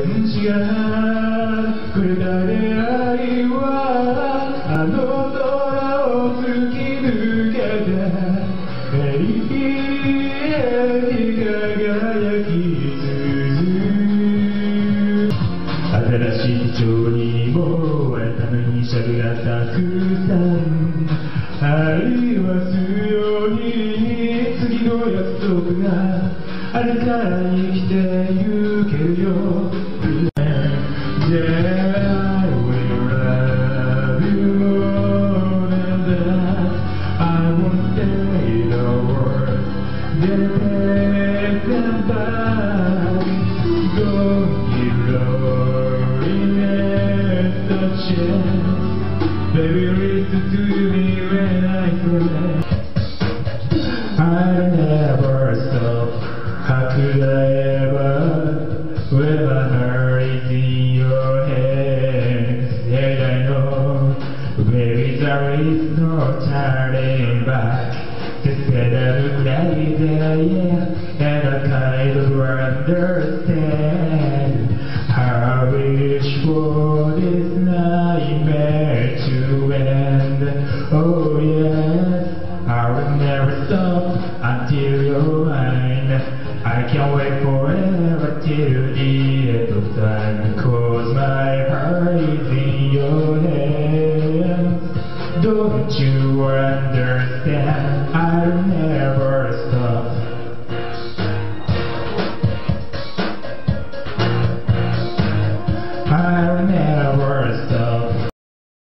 天使がくれた出会いはあの空を突き抜けて永遠に輝き続く新しい手帳にも頭にシャルがたくさん愛は強に次の約束があれから生きてゆけるよ Yeah, I will love you more than that I won't say the words that make them bad Don't give loneliness a chance Baby, listen to me when I say I never stop How could I ever, when my heart is in your hands, and I know, baby, there is no turning back. Just that I look like that, yeah, and I kind of understand. I wish for this nightmare to end. Oh yes, I will never stop until you're mine. I can't wait forever till the end of time Cause my heart is in your hands Don't you understand? I'll never stop